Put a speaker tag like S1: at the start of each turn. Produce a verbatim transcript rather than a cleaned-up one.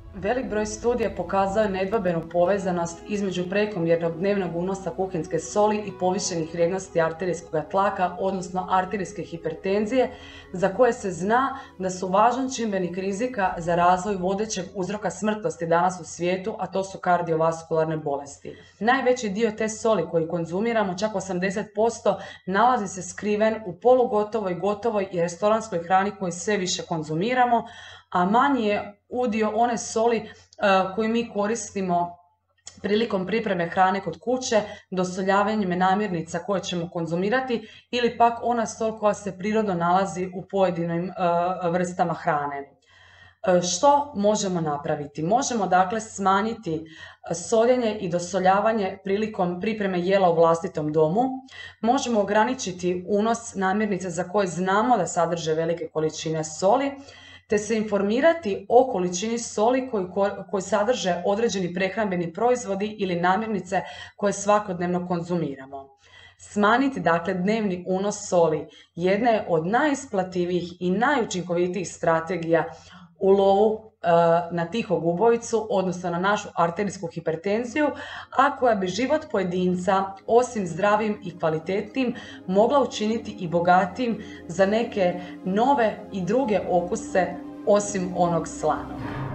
S1: Velik broj studija pokazao je nedvojbenu povezanost između prekomjernog dnevnog unosa kuhinjske soli i povišenih vrijednosti arterijskog tlaka, odnosno arterijske hipertenzije, za koje se zna da su važan čimbenik rizika za razvoj vodećeg uzroka smrtnosti danas u svijetu, a to su kardiovaskularne bolesti. Najveći dio te soli koji konzumiramo, čak osamdeset posto, nalazi se skriven u polugotovoj, gotovoj i restoranskoj hrani koju sve više konzumiramo, a manji je udio one soli uh, koju mi koristimo prilikom pripreme hrane kod kuće, dosoljavanjem namirnica koje ćemo konzumirati ili pak ona sol koja se prirodno nalazi u pojedinim uh, vrstama hrane. Uh, što možemo napraviti? Možemo dakle smanjiti soljenje i dosoljavanje prilikom pripreme jela u vlastitom domu. Možemo ograničiti unos namirnica za koje znamo da sadrže velike količine soli, te se informirati o količini soli koji, koji sadrže određeni prehrambeni proizvodi ili namirnice koje svakodnevno konzumiramo. Smanjiti dakle dnevni unos soli jedna je od najisplativijih i najučinkovitijih strategija u lovu e, na tihog ubojicu, odnosno na našu arterijsku hipertenziju, a koja bi život pojedinca, osim zdravim i kvalitetnim, mogla učiniti i bogatijim za neke nove i druge okuse osim onog slanog.